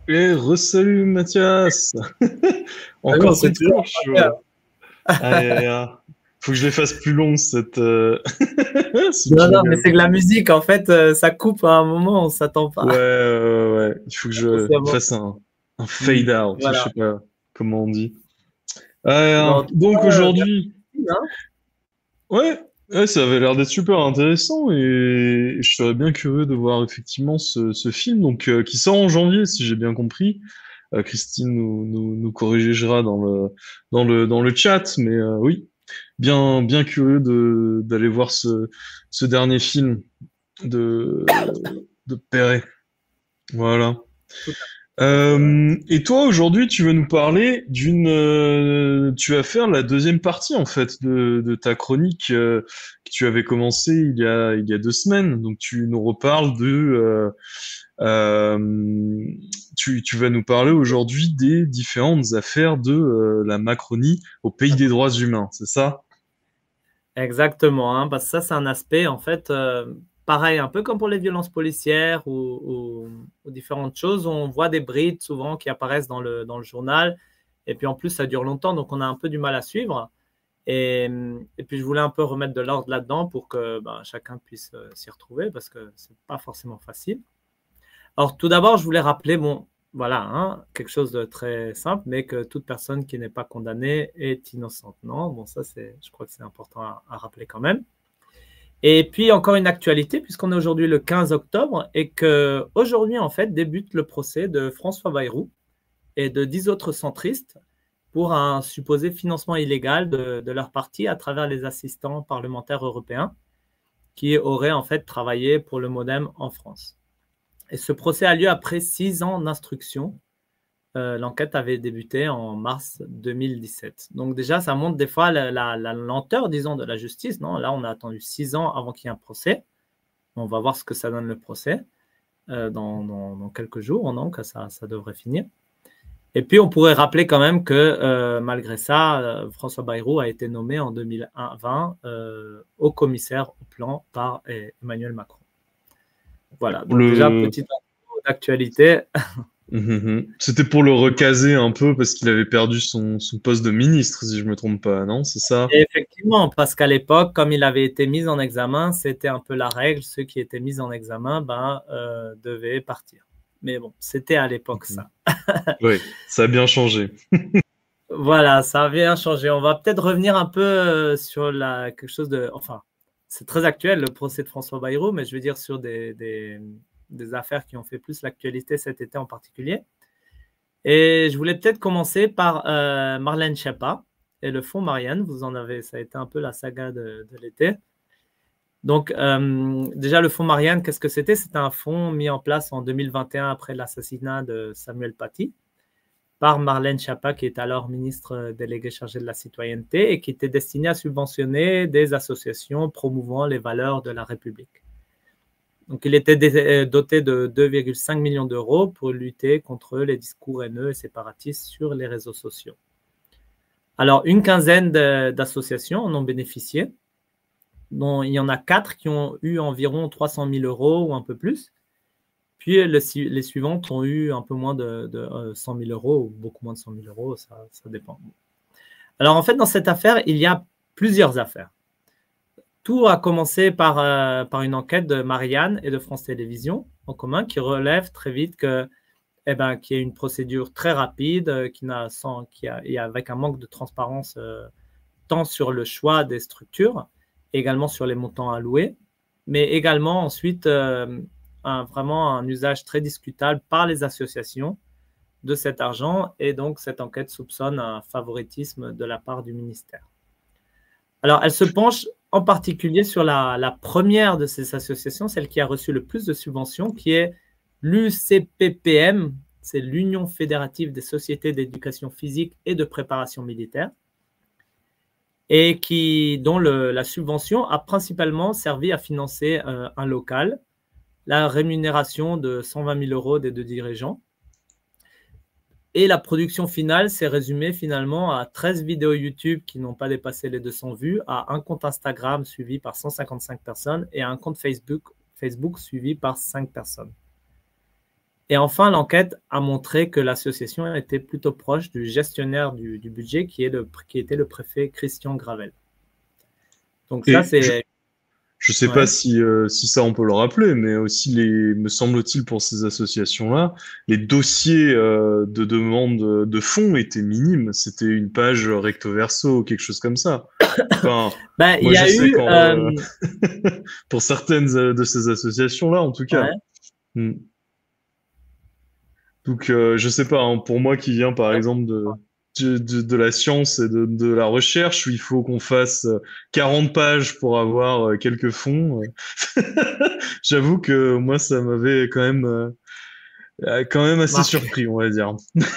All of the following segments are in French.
Eh, re-salut Mathias! Ah oui, on Encore s'est une fois, toujours je suis... parlé, Aïe, aïe, aïe. Faut que je les fasse plus long, ce Non, non, mais jingle. c'est que la musique, en fait, ça coupe à un moment, on s'attend pas. Ouais, ouais, ouais. Il faut que je C'est bon. fasse un fade out, je Voilà. sais pas comment on dit. Bon, en tout Donc cas, aujourd'hui, merci, hein. ouais, ouais, ça avait l'air d'être super intéressant et je serais bien curieux de voir effectivement ce film donc qui sort en janvier si j'ai bien compris. Christine nous corrigera dans le chat, mais oui, bien curieux d'aller voir ce dernier film de Perret. Voilà. Tout à fait, ouais. Et toi, aujourd'hui, tu veux nous parler tu vas faire la deuxième partie, en fait, de ta chronique que tu avais commencé il y a 2 semaines. Donc, tu nous reparles euh, tu vas nous parler aujourd'hui des différentes affaires de la Macronie au pays des droits humains, c'est ça? Exactement, hein, parce que ça, c'est un aspect, en fait, pareil, un peu comme pour les violences policières ou différentes choses, on voit des brides souvent qui apparaissent dans le journal, et puis en plus, ça dure longtemps, donc on a un peu du mal à suivre. Et puis, je voulais un peu remettre de l'ordre là-dedans pour que ben, chacun puisse s'y retrouver parce que c'est pas forcément facile. Alors, tout d'abord, je voulais rappeler, bon, voilà, hein, quelque chose de très simple, mais que toute personne qui n'est pas condamnée est innocente. Non, bon, ça, je crois que c'est important à rappeler quand même. Et puis, encore une actualité, puisqu'on est aujourd'hui le 15 octobre et que aujourd'hui, en fait, débute le procès de François Bayrou et de 10 autres centristes pour un supposé financement illégal de leur parti à travers les assistants parlementaires européens qui auraient en fait travaillé pour le MoDem en France. Et ce procès a lieu après 6 ans d'instruction. L'enquête avait débuté en mars 2017. Donc déjà, ça montre des fois la lenteur, disons, de la justice. Non, là, on a attendu 6 ans avant qu'il y ait un procès. On va voir ce que ça donne le procès dans quelques jours, donc ça devrait finir. Et puis, on pourrait rappeler quand même que malgré ça, François Bayrou a été nommé en 2020 haut commissaire au plan par Emmanuel Macron. Voilà, donc déjà, Le... petite info d'actualité. Mhm. C'était pour le recaser un peu parce qu'il avait perdu son poste de ministre, si je me trompe pas, non? C'est ça? Et effectivement, parce qu'à l'époque, comme il avait été mis en examen, c'était un peu la règle. Ceux qui étaient mis en examen devaient partir. Mais bon, c'était à l'époque Mhm. ça. Oui, ça a bien changé. Voilà, ça a bien changé. On va peut-être revenir un peu sur quelque chose de... Enfin, c'est très actuel, le procès de François Bayrou, mais je veux dire sur des affaires qui ont fait plus l'actualité cet été en particulier. Et je voulais peut-être commencer par Marlène Schiappa et le fonds Marianne. Ça a été un peu la saga de l'été. Donc, déjà, le fonds Marianne, qu'est-ce que c'était? C'était un fonds mis en place en 2021 après l'assassinat de Samuel Paty par Marlène Schiappa, qui est alors ministre déléguée chargée de la citoyenneté et qui était destinée à subventionner des associations promouvant les valeurs de la République. Donc, il était doté de 2,5 millions d'euros pour lutter contre les discours haineux et séparatistes sur les réseaux sociaux. Alors, une quinzaine d'associations en ont bénéficié, dont il y en a 4 qui ont eu environ 300 000 euros ou un peu plus. Puis les suivantes ont eu un peu moins de 100 000 euros ou beaucoup moins de 100 000 euros, ça dépend. Alors, en fait, dans cette affaire, il y a plusieurs affaires. Tout a commencé par une enquête de Marianne et de France Télévisions en commun qui relève très vite qu'il y a une procédure très rapide avec un manque de transparence tant sur le choix des structures, également sur les montants alloués, mais également ensuite vraiment un usage très discutable par les associations de cet argent. Et donc, cette enquête soupçonne un favoritisme de la part du ministère. Alors, elle se penche en particulier sur la première de ces associations, celle qui a reçu le plus de subventions, qui est l'UCPPM, c'est l'Union fédérative des sociétés d'éducation physique et de préparation militaire, et dont la subvention a principalement servi à financer un local, la rémunération de 120 000 euros des 2 dirigeants. Et la production finale s'est résumée finalement à 13 vidéos YouTube qui n'ont pas dépassé les 200 vues, à un compte Instagram suivi par 155 personnes et à un compte Facebook suivi par 5 personnes. Et enfin, l'enquête a montré que l'association était plutôt proche du gestionnaire du budget, qui était le préfet Christian Gravel. Donc ça, Et c'est... je sais pas Ouais. si ça on peut le rappeler, mais aussi me semble-t-il pour ces associations-là, les dossiers de demande de fonds étaient minimes. C'était une page recto verso, quelque chose comme ça. Enfin, Ben, il moi y je a sais eu... quand pour certaines de ces associations-là, en tout cas. ouais. Hmm. Donc je sais pas, hein, pour moi qui vient par exemple de la science et de la recherche, où il faut qu'on fasse 40 pages pour avoir quelques fonds. J'avoue que moi, ça m'avait quand même assez Marqué. surpris, on va dire.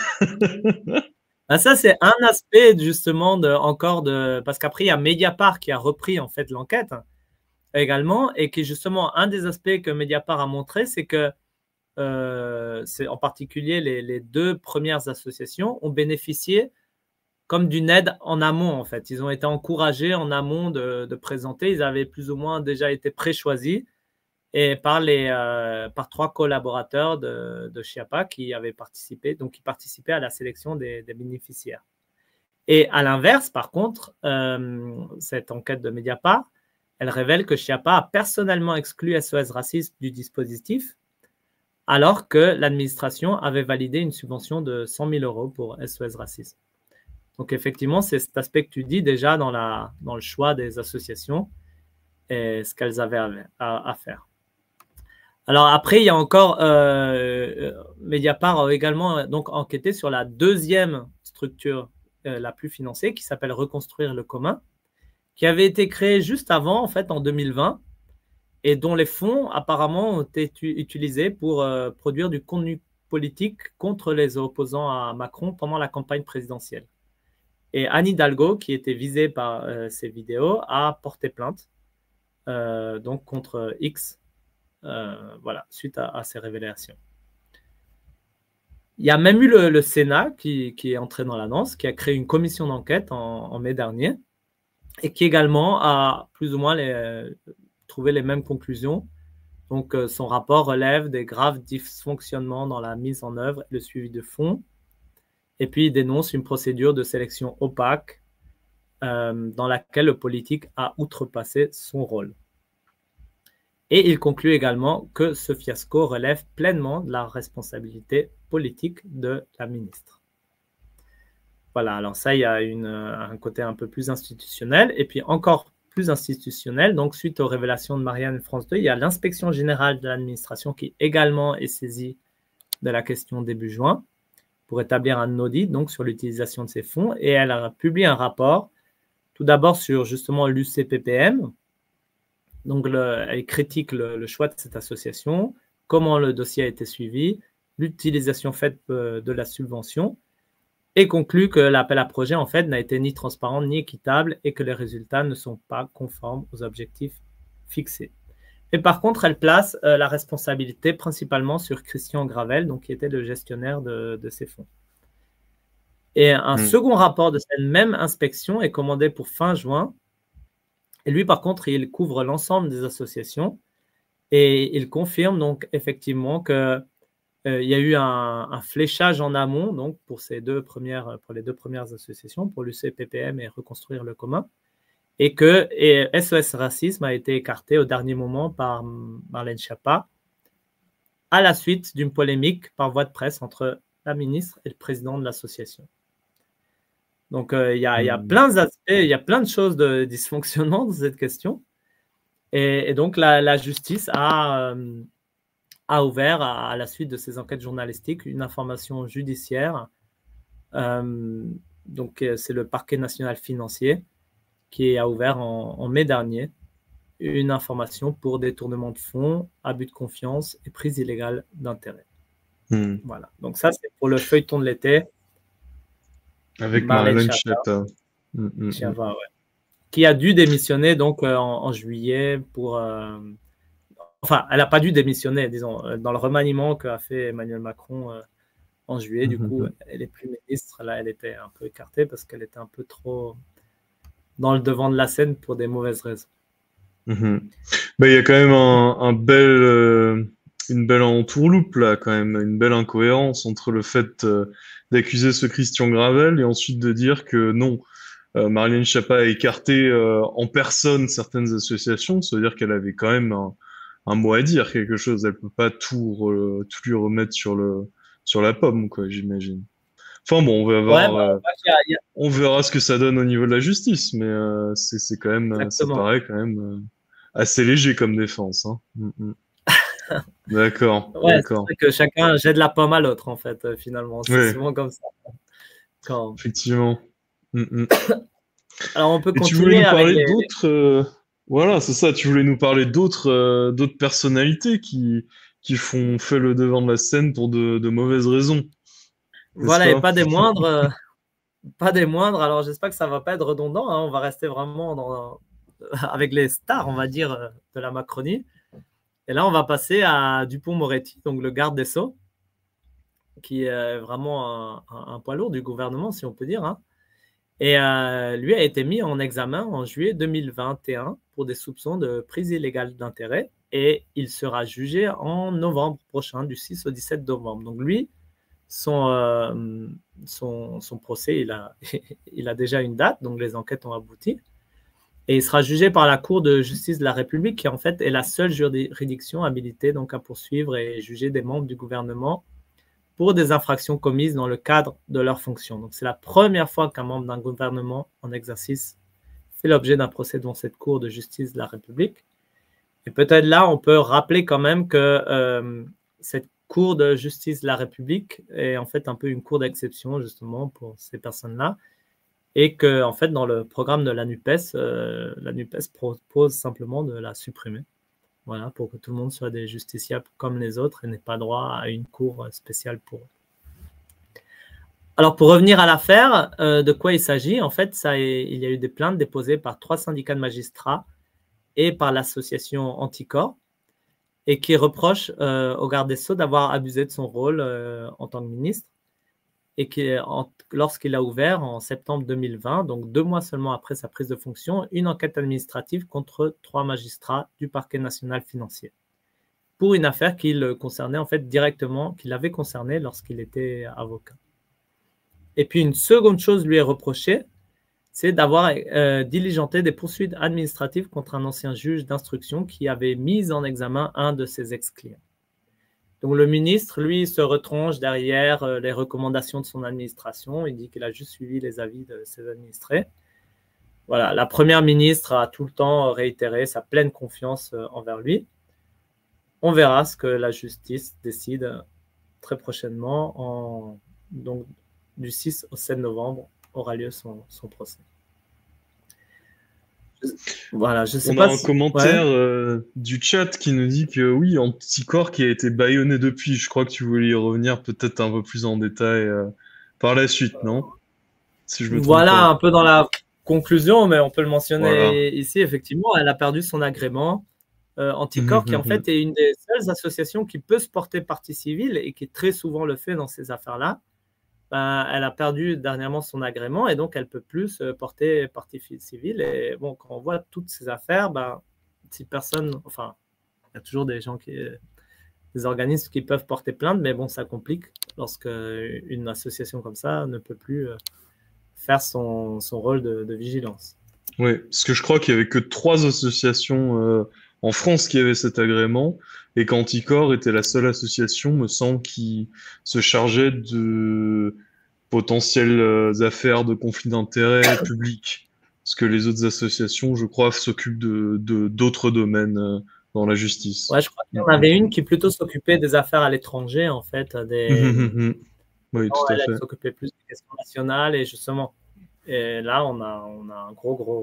Ben, ça, c'est un aspect justement parce qu'après, il y a Mediapart qui a repris en fait l'enquête également, et qui justement, un des aspects que Mediapart a montré, c'est que c'est en particulier les deux premières associations ont bénéficié comme d'une aide en amont, en fait. Ils ont été encouragés en amont de présenter. Ils avaient plus ou moins déjà été pré-choisis et par 3 collaborateurs de Chiappa qui avaient participé, donc qui participaient à la sélection des bénéficiaires. Et à l'inverse, par contre, cette enquête de Mediapart, elle révèle que Chiappa a personnellement exclu SOS Racisme du dispositif, alors que l'administration avait validé une subvention de 100 000 euros pour SOS Racisme. Donc effectivement, c'est cet aspect que tu dis déjà dans le choix des associations et ce qu'elles avaient à faire. Alors après, il y a encore Mediapart a également donc enquêté sur la deuxième structure la plus financée, qui s'appelle Reconstruire le commun, qui avait été créée juste avant, en fait, en 2020, et dont les fonds apparemment ont été utilisés pour produire du contenu politique contre les opposants à Macron pendant la campagne présidentielle. Et Anne Hidalgo, qui était visée par ces vidéos, a porté plainte donc contre X, voilà, suite à ces révélations. Il y a même eu le Sénat qui est entré dans la danse, qui a créé une commission d'enquête en mai dernier, et qui également a plus ou moins trouvé les mêmes conclusions. Donc, son rapport relève des graves dysfonctionnements dans la mise en œuvre et le suivi de fonds, et puis il dénonce une procédure de sélection opaque dans laquelle le politique a outrepassé son rôle. Et il conclut également que ce fiasco relève pleinement de la responsabilité politique de la ministre. Voilà, alors ça, il y a un côté un peu plus institutionnel, et puis encore plus institutionnel. Donc, suite aux révélations de Marianne France 2, il y a l'inspection générale de l'administration qui également est saisie de la question début juin pour établir un audit donc, sur l'utilisation de ces fonds, et elle a publié un rapport, tout d'abord sur justement l'UCPPM. Donc, elle critique le choix de cette association, comment le dossier a été suivi, l'utilisation faite de la subvention, et conclut que l'appel à projet, en fait, n'a été ni transparent ni équitable et que les résultats ne sont pas conformes aux objectifs fixés. Et par contre, elle place la responsabilité principalement sur Christian Gravel, donc, qui était le gestionnaire de ces fonds. Et un second rapport de cette même inspection est commandé pour fin juin. Et lui, par contre, il couvre l'ensemble des associations et il confirme donc effectivement qu'il y a eu un fléchage en amont donc pour les deux premières associations, pour l'UCPPM et Reconstruire le commun, et que SOS Racisme a été écarté au dernier moment par Marlène Schiappa à la suite d'une polémique par voie de presse entre la ministre et le président de l'association. Donc, il y a plein d'aspects, il y a plein de choses de dysfonctionnement dans cette question. Et donc, la justice a ouvert, à la suite de ces enquêtes journalistiques, une information judiciaire. Donc, c'est le parquet national financier qui a ouvert en mai dernier une information pour détournement de fonds, abus de confiance et prise illégale d'intérêt. Voilà. Donc, ça, c'est pour le feuilleton de l'été. Avec Marlène Schiappa. Ouais. Qui a dû démissionner donc en juillet pour... enfin, elle n'a pas dû démissionner, disons, dans le remaniement qu'a fait Emmanuel Macron en juillet. Du coup, elle n'est plus ministre. Là, elle était un peu écartée parce qu'elle était un peu trop dans le devant de la scène pour des mauvaises raisons. Il y a quand même un bel une belle entourloupe là, quand même, une belle incohérence entre le fait d'accuser ce Christian Gravel et ensuite de dire que non, Marlène Schiappa a écarté en personne certaines associations, ça veut dire qu'elle avait quand même un mot à dire, quelque chose. Elle peut pas tout lui remettre sur la pomme, quoi, j'imagine. Enfin bon, Ouais, bah, on verra ce que ça donne au niveau de la justice, mais c'est quand même, ça exactement. paraît quand même assez léger comme défense, hein. D'accord, Ouais, c'est d'accord. vrai que chacun jette la pomme à l'autre, en fait, finalement. C'est Ouais, souvent comme ça. effectivement. Mm, mm. Alors, on peut Et tu voulais continuer nous avec parler les. d'autres, voilà, c'est ça. Tu voulais nous parler d'autres personnalités qui font fait le devant de la scène pour de mauvaises raisons, n'est-ce Voilà, et pas? pas des moindres. Pas des moindres. Alors, j'espère que ça ne va pas être redondant, hein. On va rester vraiment avec les stars, on va dire, de la Macronie. Et là, on va passer à Dupond-Moretti, donc le garde des Sceaux, qui est vraiment un poids lourd du gouvernement, si on peut dire, hein. Et lui a été mis en examen en juillet 2021 pour des soupçons de prise illégale d'intérêt. Et il sera jugé en novembre prochain, du 6 au 17 novembre. Donc lui, son procès, il a déjà une date, donc les enquêtes ont abouti. Et il sera jugé par la Cour de justice de la République, qui en fait est la seule juridiction habilitée donc, à poursuivre et juger des membres du gouvernement pour des infractions commises dans le cadre de leurs fonctions. Donc c'est la première fois qu'un membre d'un gouvernement en exercice fait l'objet d'un procès devant cette Cour de justice de la République. Et peut-être là, on peut rappeler quand même que cette Cour de justice de la République est en fait un peu une cour d'exception justement pour ces personnes-là. Et que, en fait, dans le programme de la NUPES propose simplement de la supprimer. Voilà, pour que tout le monde soit des justiciables comme les autres et n'ait pas droit à une cour spéciale pour eux. Alors, pour revenir à l'affaire, de quoi il s'agit? En fait, il y a eu des plaintes déposées par 3 syndicats de magistrats et par l'association Anticorps et qui reprochent au garde des Sceaux d'avoir abusé de son rôle en tant que ministre et lorsqu'il a ouvert en septembre 2020, donc 2 mois seulement après sa prise de fonction, une enquête administrative contre 3 magistrats du parquet national financier pour une affaire qu'il concernait en fait directement, qu'il avait concernée lorsqu'il était avocat. Et puis une seconde chose lui est reprochée, c'est d'avoir diligenté des poursuites administratives contre un ancien juge d'instruction qui avait mis en examen un de ses ex-clients. Donc le ministre, lui, se retranche derrière les recommandations de son administration. Il dit qu'il a juste suivi les avis de ses administrés. Voilà, la première ministre a tout le temps réitéré sa pleine confiance envers lui. On verra ce que la justice décide très prochainement. Donc, du 6 au 7 novembre aura lieu son procès. Voilà, je sais On a pas un si... Ouais. commentaire du chat qui nous dit que oui, Anticorps qui a été bâillonné depuis. Je crois que tu voulais y revenir peut-être un peu plus en détail par la suite, non? Si je me trompe Voilà, pas. un peu dans la conclusion, mais on peut le Voilà. mentionner ici. Effectivement, elle a perdu son agrément. Anticorps, qui en fait est une des seules associations qui peut se porter partie civile et qui très souvent le fait dans ces affaires-là. Elle a perdu dernièrement son agrément et donc elle ne peut plus se porter partie civile. Et bon, quand on voit toutes ces affaires, si personne, enfin, il y a toujours des organismes qui peuvent porter plainte, mais bon, ça complique lorsque une association comme ça ne peut plus faire son rôle de vigilance. Oui, parce que je crois qu'il y avait que 3 associations en France qui avaient cet agrément et qu'Anticor était la seule association, me semble, qui se chargeait de potentielles affaires de conflit d'intérêts publics. Parce que les autres associations, je crois, s'occupent d'autres domaines dans la justice. Ouais, je crois qu'il y en avait une qui plutôt s'occupait des affaires à l'étranger, en fait. Oui, tout à Elle fait. s'occupait plus des questions nationales et justement. Et là, on a un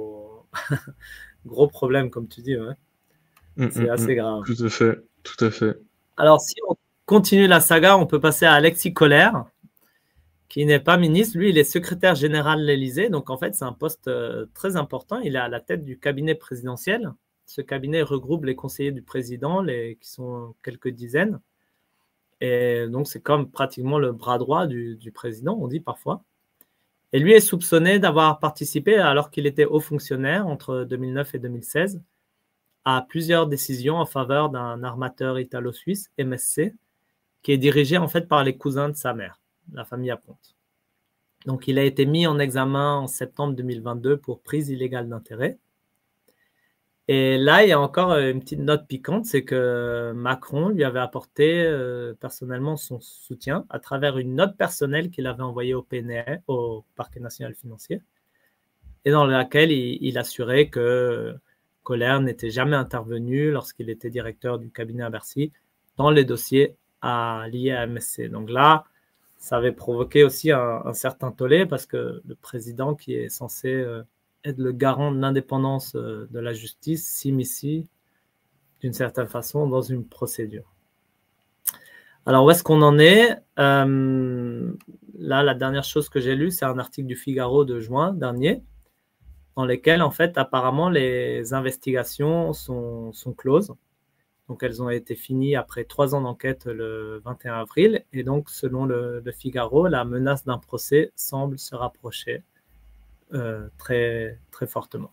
gros problème, comme tu dis. Ouais. C'est assez grave. Tout à fait, tout à fait. Alors, si on continue la saga, on peut passer à Alexis Kohler, qui n'est pas ministre. Lui, il est secrétaire général de l'Élysée. Donc, en fait, c'est un poste très important. Il est à la tête du cabinet présidentiel. Ce cabinet regroupe les conseillers du président, qui sont quelques dizaines. Et donc, c'est comme pratiquement le bras droit du président, on dit parfois. Et lui est soupçonné d'avoir participé, alors qu'il était haut fonctionnaire entre 2009 et 2016, à plusieurs décisions en faveur d'un armateur italo-suisse, MSC, qui est dirigé en fait par les cousins de sa mère, la famille Aponte. Donc, il a été mis en examen en septembre 2022 pour prise illégale d'intérêt. Et là, il y a encore une petite note piquante, c'est que Macron lui avait apporté personnellement son soutien à travers une note personnelle qu'il avait envoyée au PNR, au Parquet national financier, et dans laquelle il assurait que Kohler n'était jamais intervenu lorsqu'il était directeur du cabinet à Bercy dans les dossiers liés à MSC. Donc là, ça avait provoqué aussi un certain tollé parce que le président qui est censé être le garant de l'indépendance de la justice s'immisce d'une certaine façon dans une procédure. Alors, où est-ce qu'on en est? Là, la dernière chose que j'ai lue, c'est un article du Figaro de juin dernier, dans lequel, en fait, apparemment, les investigations sont closes. Donc, elles ont été finies après 3 ans d'enquête le 21 avril. Et donc, selon le Figaro, la menace d'un procès semble se rapprocher très, très fortement.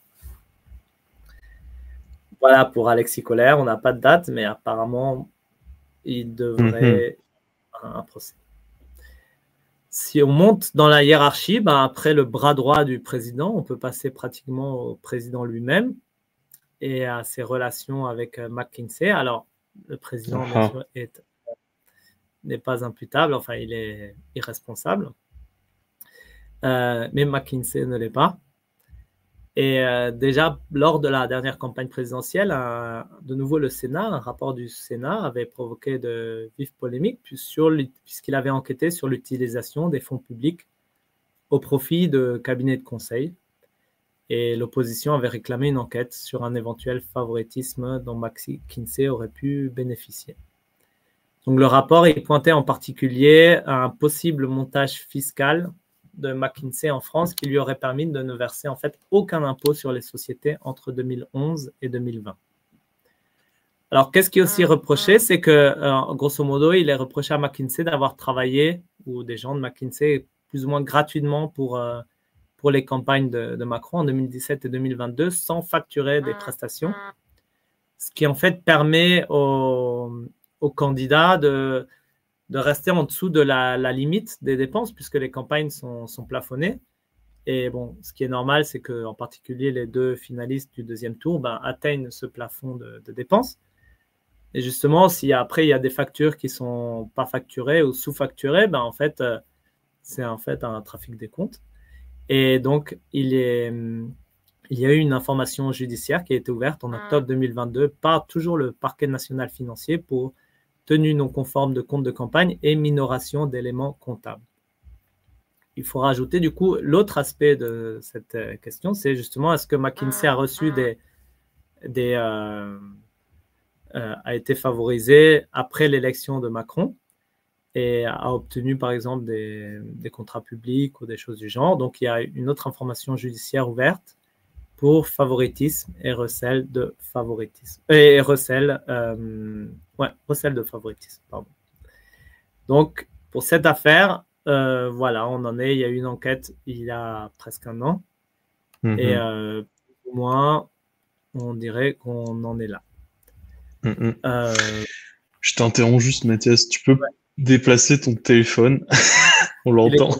Voilà pour Alexis Kohler. On n'a pas de date, mais apparemment, il devrait un procès. Si on monte dans la hiérarchie, après le bras droit du président, on peut passer pratiquement au président lui-même et à ses relations avec McKinsey. Alors, le président, bien sûr, n'est pas imputable, enfin, il est irresponsable. Mais McKinsey ne l'est pas. Et déjà, lors de la dernière campagne présidentielle, de nouveau le Sénat, un rapport du Sénat avait provoqué de vives polémiques puisqu'il avait enquêté sur l'utilisation des fonds publics au profit de cabinets de conseil. Et l'opposition avait réclamé une enquête sur un éventuel favoritisme dont McKinsey aurait pu bénéficier. Donc le rapport il pointait en particulier à un possible montage fiscal de McKinsey en France qui lui aurait permis de ne verser en fait aucun impôt sur les sociétés entre 2011 et 2020. Alors, qu'est-ce qui est aussi reproché? C'est que, grosso modo, il est reproché à McKinsey d'avoir travaillé, ou des gens de McKinsey, plus ou moins gratuitement pour les campagnes de Macron en 2017 et 2022 sans facturer des prestations. Ce qui, en fait, permet aux candidats de rester en dessous de la limite des dépenses puisque les campagnes sont plafonnées. Et bon, ce qui est normal, c'est qu'en particulier, les 2 finalistes du deuxième tour atteignent ce plafond de dépenses. Et justement, si après, il y a des factures qui ne sont pas facturées ou sous-facturées, en fait, c'est en fait un trafic des comptes. Et donc, il y a eu une information judiciaire qui a été ouverte en octobre 2022 par toujours le Parquet national financier pour tenue non conforme de compte de campagne et minoration d'éléments comptables. Il faut rajouter du coup l'autre aspect de cette question, c'est justement est-ce que McKinsey a reçu a été favorisé après l'élection de Macron et a obtenu par exemple des contrats publics ou des choses du genre. Donc il y a une autre information judiciaire ouverte pour favoritisme et recel de favoritisme. Et recel de favoritisme, pardon. Donc, pour cette affaire, voilà, on en est. Il y a eu une enquête il y a presque un an. Et au moins, on dirait qu'on en est là. Je t'interromps juste, Mathias. Tu peux déplacer ton téléphone? On l'entend.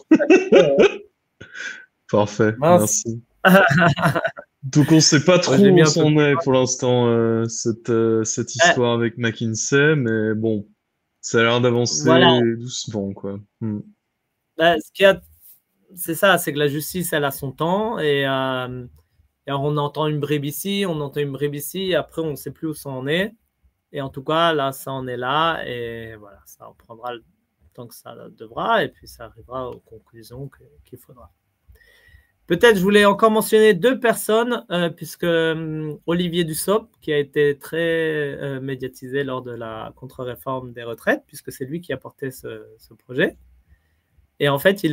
Parfait, merci. Donc on ne sait pas trop où s'en est pour l'instant cette histoire avec McKinsey, mais bon, ça a l'air d'avancer doucement, quoi. Ce qu'il y a, c'est ça, c'est que la justice, elle a son temps et on entend une bribe ici, on entend une bribe ici, et après on ne sait plus où ça en est. Et en tout cas, là, ça en est là, et voilà, ça prendra le temps que ça devra, et puis ça arrivera aux conclusions qu'il faudra. Peut-être je voulais encore mentionner 2 personnes, puisque Olivier Dussopt, qui a été très médiatisé lors de la contre-réforme des retraites, puisque c'est lui qui a porté ce projet. Et en fait,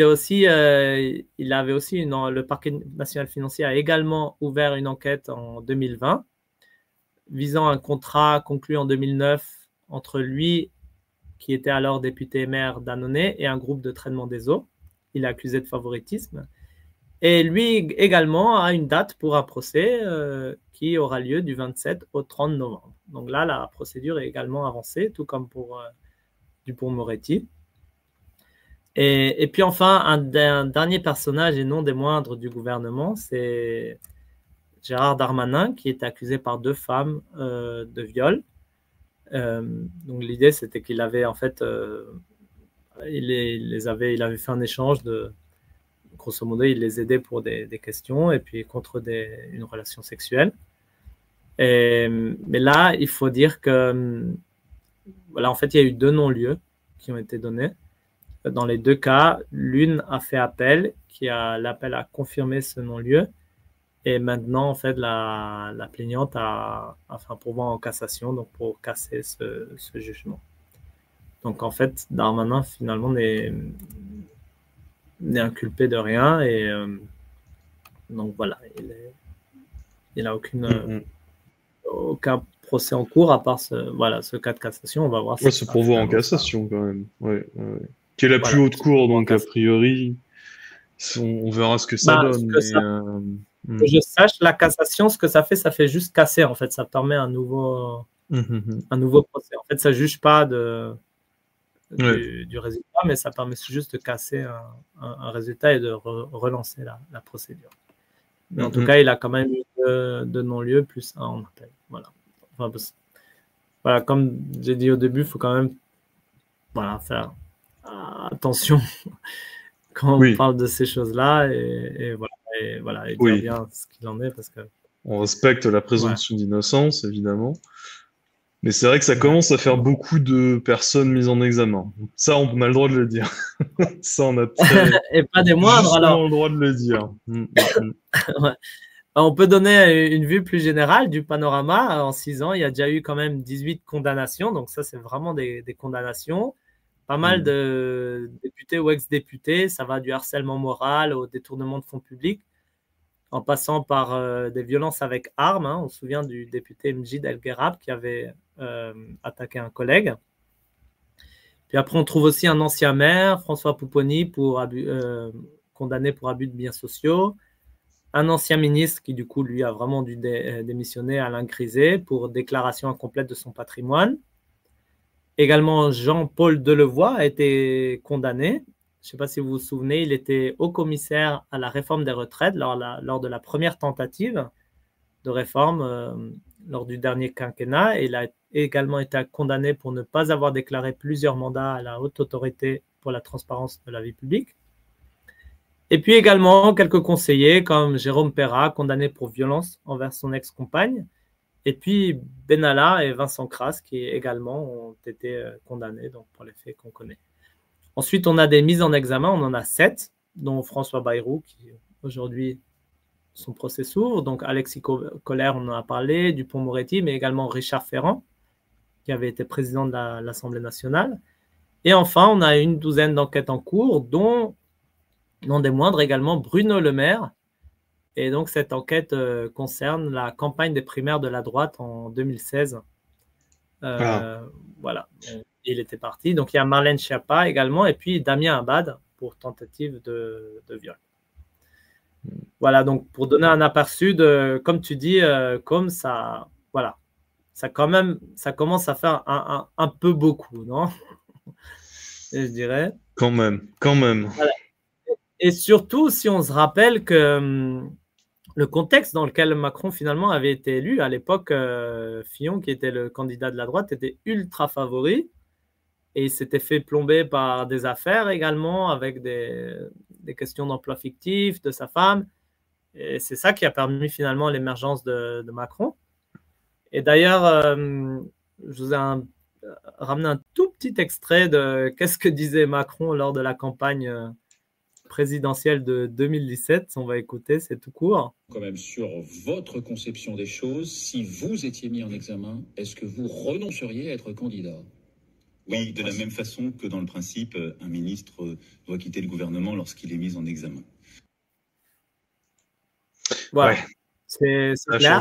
le Parquet national financier a également ouvert une enquête en 2020 visant un contrat conclu en 2009 entre lui, qui était alors député maire d'Annonay, et un groupe de traitement des eaux. Il est accusé de favoritisme. Et lui également a une date pour un procès qui aura lieu du 27 au 30 novembre. Donc là, la procédure est également avancée, tout comme pour Dupond-Moretti. Et puis enfin, un dernier personnage, et non des moindres du gouvernement, c'est Gérard Darmanin, qui est accusé par 2 femmes de viol. Donc l'idée, c'était qu'il avait en fait, il avait fait un échange de, grosso modo, il les aidait pour des questions et puis contre une relation sexuelle. Mais là, il faut dire que, voilà, en fait, il y a eu 2 non-lieux qui ont été donnés. Dans les 2 cas, l'une a fait appel, l'appel a confirmé ce non-lieu. Et maintenant, en fait, la plaignante a fait un pourvoi en cassation, donc pour casser ce jugement. Donc, en fait, Darmanin, finalement, n'est inculpé de rien. Et donc, voilà, il n'a aucun procès en cours, à part ce cas de cassation. On va voir. Ce pourvoi en cassation, quand même. Ouais. Qui est la plus haute cour, donc, a priori, on verra ce que ça donne. Que je sache, la cassation, ce que ça fait juste casser, en fait. Ça permet un nouveau procès. En fait, ça ne juge pas du résultat, mais ça permet juste de casser un résultat et de relancer la procédure. Mais en tout cas, il a quand même eu 2 non-lieux plus 1 en appel. Voilà. Enfin, voilà, comme j'ai dit au début, il faut quand même faire attention quand on parle de ces choses-là et dire bien ce qu'il en est, parce que on respecte la présomption d'innocence, évidemment. Mais c'est vrai que ça commence à faire beaucoup de personnes mises en examen. Ça, on a le droit de le dire. Ça, on a et pas des moindres, alors. le droit de le dire. Ouais. On peut donner une vue plus générale du panorama. En 6 ans, il y a déjà eu quand même 18 condamnations. Donc ça, c'est vraiment des condamnations. Pas mal de députés ou ex-députés. Ça va du harcèlement moral au détournement de fonds publics, en passant par des violences avec armes. On se souvient du député Mjid El Guerrab qui avait attaqué un collègue. Puis après, on trouve aussi un ancien maire, François Pupponi, condamné pour abus de biens sociaux. Un ancien ministre qui, du coup, lui, a vraiment dû démissionner, Alain Griset, pour déclaration incomplète de son patrimoine. Également, Jean-Paul Delevoye a été condamné. Je ne sais pas si vous vous souvenez, il était haut-commissaire à la réforme des retraites lors de la première tentative de réforme lors du dernier quinquennat. Et il a également été condamné pour ne pas avoir déclaré plusieurs mandats à la Haute Autorité pour la transparence de la vie publique. Et puis également quelques conseillers comme Jérôme Perra, condamné pour violence envers son ex-compagne. Et puis Benalla et Vincent Crasse qui également ont été condamnés donc, pour les faits qu'on connaît. Ensuite, on a des mises en examen, on en a 7, dont François Bayrou, qui aujourd'hui, son procès s'ouvre. Donc Alexis Collère, on en a parlé, Dupond-Moretti, mais également Richard Ferrand, qui avait été président de l'Assemblée nationale. Et enfin, on a une 12aine d'enquêtes en cours, dont, non des moindres, également Bruno Le Maire. Et donc, cette enquête concerne la campagne des primaires de la droite en 2016. Voilà, il était parti. Donc, il y a Marlène Schiappa également, et puis Damien Abad pour tentative de viol. Voilà, donc pour donner un aperçu de, comme tu dis, comme ça, voilà, ça commence à faire un peu beaucoup, non? Et je dirais. Quand même. Voilà. Et surtout, si on se rappelle que le contexte dans lequel Macron finalement avait été élu, à l'époque, Fillon, qui était le candidat de la droite, était ultra favori et il s'était fait plomber par des affaires également avec des questions d'emploi fictif de sa femme. Et c'est ça qui a permis finalement l'émergence de Macron. Et d'ailleurs, je vous ai ramené un tout petit extrait de qu'est-ce que disait Macron lors de la campagne présidentielle de 2017. On va écouter, c'est tout court. Quand même sur votre conception des choses, si vous étiez mis en examen, est-ce que vous renonceriez à être candidat? Oui, de la même façon que dans le principe, un ministre doit quitter le gouvernement lorsqu'il est mis en examen. Voilà, ouais. C'est clair.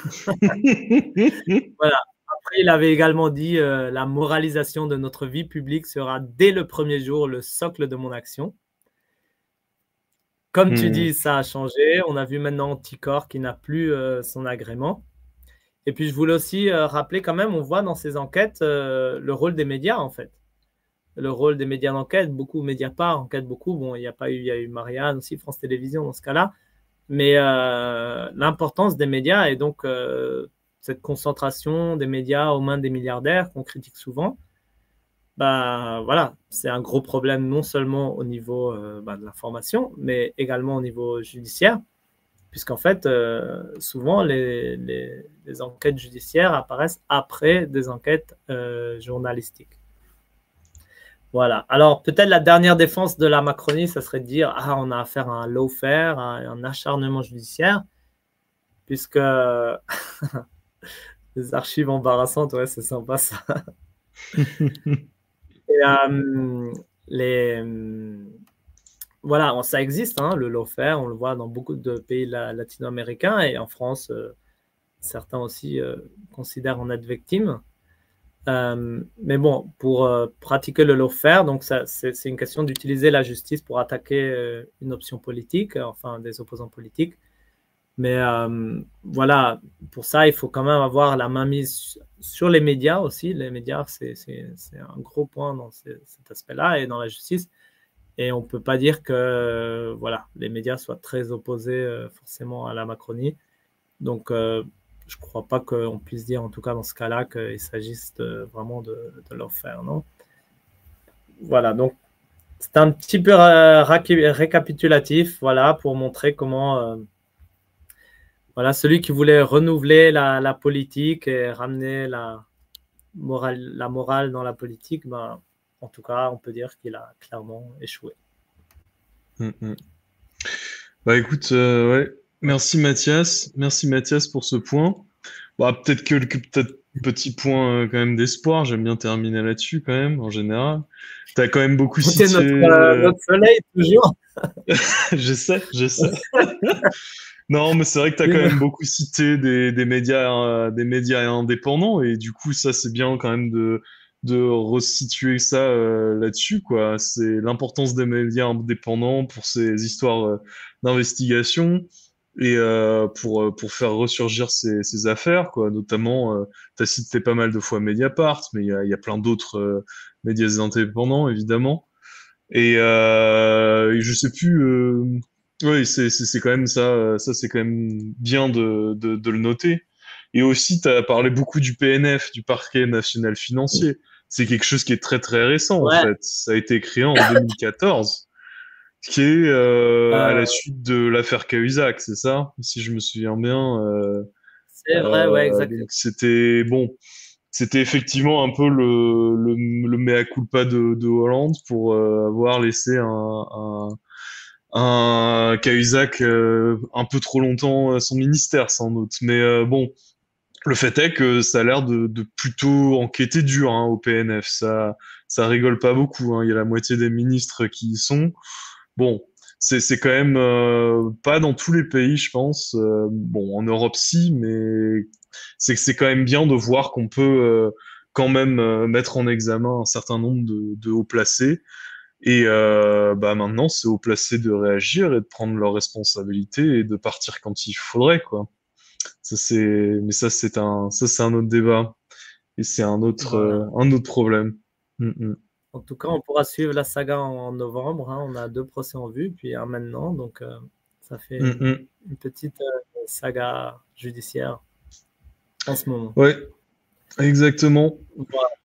Voilà. Après, il avait également dit la moralisation de notre vie publique sera dès le premier jour le socle de mon action. Comme tu dis, ça a changé. On a vu maintenant Anticor qui n'a plus son agrément. Et puis, je voulais aussi rappeler quand même, on voit dans ces enquêtes le rôle des médias, en fait. Le rôle des médias d'enquête, beaucoup, Mediapart enquête beaucoup. Bon, il y a eu Marianne aussi, France Télévisions dans ce cas-là. Mais l'importance des médias et donc cette concentration des médias aux mains des milliardaires qu'on critique souvent, bah, voilà, c'est un gros problème non seulement au niveau de l'information, mais également au niveau judiciaire, puisqu'en fait, souvent, les enquêtes judiciaires apparaissent après des enquêtes journalistiques. Voilà. Alors, peut-être la dernière défense de la Macronie, ça serait de dire « Ah, on a affaire à un lawfare, à un acharnement judiciaire, puisque les archives embarrassantes, ouais, c'est sympa ça. » Et voilà, ça existe, hein, le lawfare, on le voit dans beaucoup de pays latino-américains et en France, certains aussi considèrent en être victimes. Mais bon, pour pratiquer le lawfare, donc c'est une question d'utiliser la justice pour attaquer une option politique, enfin des opposants politiques. Mais voilà, pour ça, il faut quand même avoir la main mise sur les médias aussi. Les médias, c'est un gros point dans cet aspect-là et dans la justice. Et on ne peut pas dire que voilà, les médias soient très opposés forcément à la Macronie. Donc, je ne crois pas qu'on puisse dire, en tout cas dans ce cas-là, qu'il s'agisse vraiment de leur faire, non? Voilà, donc c'est un petit peu récapitulatif, voilà, pour montrer comment voilà, celui qui voulait renouveler la politique et ramener la morale dans la politique, ben, en tout cas, on peut dire qu'il a clairement échoué. Bah écoute, ouais. Merci Mathias pour ce point. Bah, peut-être petit point quand même d'espoir. J'aime bien terminer là-dessus quand même, en général. T'as quand même beaucoup cité... notre soleil, toujours. Je sais. Non, mais c'est vrai que tu as quand même beaucoup cité des médias indépendants et du coup, ça, c'est bien quand même de resituer ça là-dessus, quoi. C'est l'importance des médias indépendants pour ces histoires d'investigation et pour faire ressurgir ces affaires, quoi. Notamment, tu as cité pas mal de fois Mediapart, mais il y a plein d'autres médias indépendants, évidemment. Et je sais plus... Oui, c'est quand même ça c'est quand même bien de le noter. Et aussi, tu as parlé beaucoup du PNF, du Parquet national financier. C'est quelque chose qui est très très récent en fait. Ça a été créé en 2014, qui est à la suite de l'affaire Cahuzac, c'est ça? Si je me souviens bien. C'est vrai, ouais, exactement. C'était bon. C'était effectivement un peu le mea culpa de Hollande pour avoir laissé un Cahuzac un peu trop longtemps son ministère sans doute. Mais bon, le fait est que ça a l'air de plutôt enquêter dur au PNF. Ça rigole pas beaucoup. Il y a la moitié des ministres qui y sont. Bon, c'est quand même pas dans tous les pays, je pense. Bon, en Europe si, mais c'est quand même bien de voir qu'on peut quand même mettre en examen un certain nombre de hauts placés. Et bah maintenant, c'est aux placés de réagir et de prendre leurs responsabilités et de partir quand il faudrait, quoi. Mais ça c'est un autre débat et c'est un autre problème. En tout cas, on pourra suivre la saga en novembre. On a 2 procès en vue, puis un maintenant, donc ça fait une petite saga judiciaire en ce moment. Ouais, exactement. Voilà.